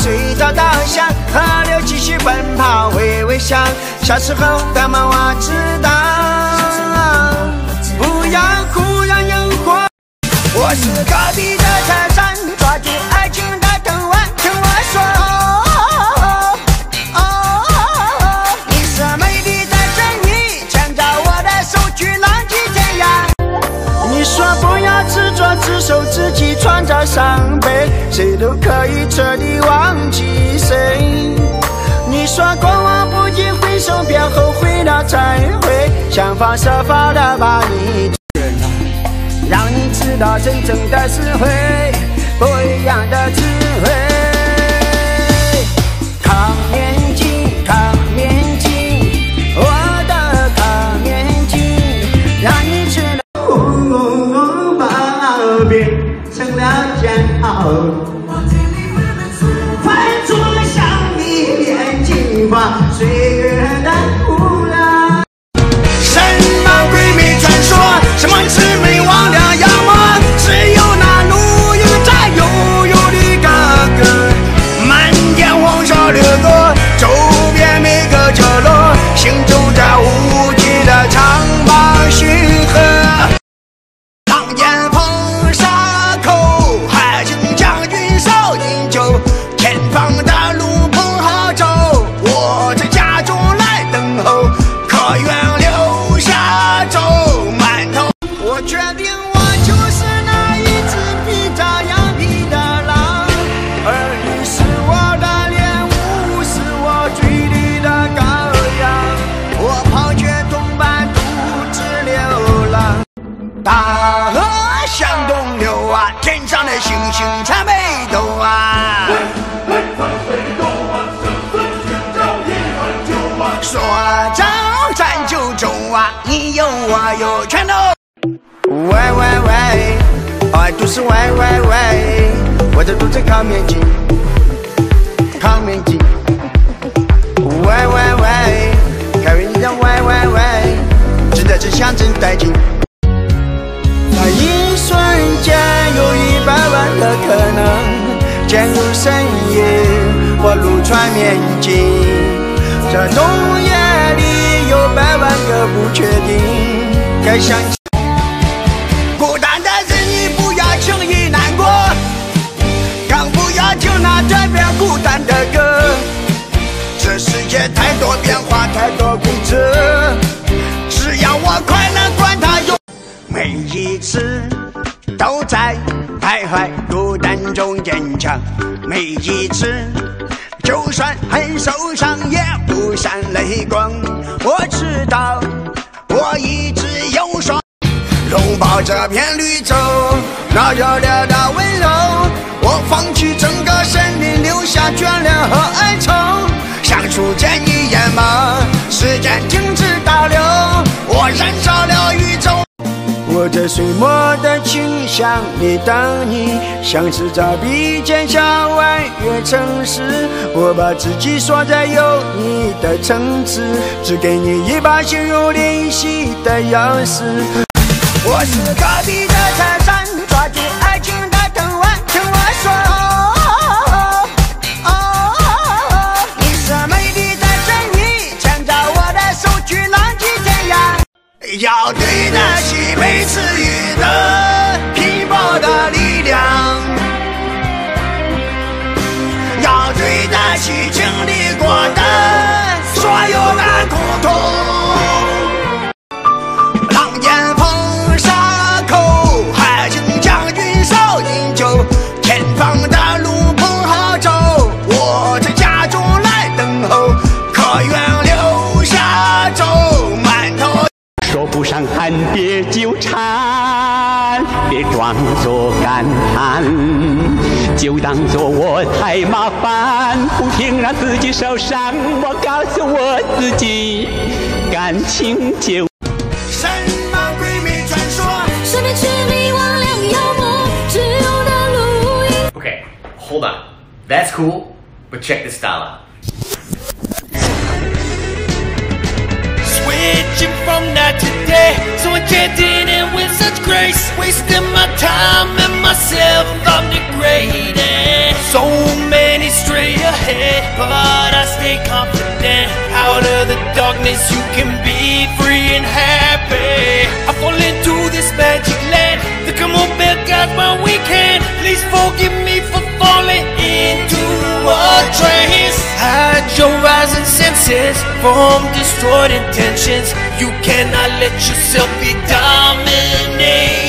睡着到想，河流继续奔跑，微微笑。小时候的梦我知道，不要哭，让萤火。我是隔壁的泰山，抓住爱情的藤蔓，听我说。你是美丽的神女，牵着我的手去浪迹天涯。你说不要执着，只守自己，创造伤悲，谁都可以彻底忘记谁。你说过往不经回首，别后悔了才会想方设法的把你治了，让你知道真正的智慧，不一样的智慧。抗面镜，抗面镜，我的抗面镜，让你知道。把变成了煎熬。岁月的无聊，什么鬼魅传说，什么魑魅魍魉妖魔，只有那如鱼在悠悠的哥哥，漫天黄沙掠过，周边每个角落，行走在无际的长浜运河。狼烟风沙口，海清将军少饮酒，前方的路不好走。我在家中来等候，可愿留下走馒头。我决定我就是那一只披着羊皮的狼，而你是我的猎物，是我嘴里的羔羊。我抛却同伴独自流浪，大河向东流啊，天上的星星参北斗啊。说走咱就走啊，你有我有全都。喂喂喂，爱都是喂喂喂，我的肚子抗面镜，抗面镜。喂喂喂，开胃你的喂喂喂，值得只想真带劲。在一瞬间有100万的可能，渐入深夜，我入穿面镜。这冬夜里有100万个不确定，该想起孤单的日你不要轻易难过，更不要听那这边孤单的歌。这世界太多变化，太多规则，只要我快乐，管它有。每一次都在徘徊孤单中坚强，每一次就算很受伤也不闪泪光。我知道我一直有双拥抱这片绿洲，那热烈的温柔，我放弃整个森林，留下眷恋和哀愁。像初见一眼吗？时间停止倒流，我燃烧了宇宙。我这水墨的清香里等你，像是在鼻尖向外越城市。我把自己锁在有你的城市，只给你一把心有灵犀的钥匙。我是隔壁的泰山，抓住爱情的藤蔓，听我说。你是美丽的神女，牵着我的手去浪迹天涯。要对得起每次雨的拼搏的力量，要对得起经历过的所有的苦痛。狼烟风沙口，海清将军少饮酒，前方的路不好走，我在家中来等候，可愿留下走馒头。 说不上喊别纠缠，别装作感叹，就当作我太麻烦，不停让自己受伤。我告诉我自己，感情就什么鬼魅传说， 什么魑魅魍魉妖魔，只有那录音。 Okay, hold on. That's cool, but check this style out. Switching from night to day, so I can't in with such grace. Wasting my time and myself, I'm degrading. So many stray but I stay confident. Out of the darkness you can be free and happy. I fall into this magic land. The come on bell guides my weekend. Please forgive me for falling into a trance. Hide your rising senses from destroyed intentions. You cannot let yourself be dominated.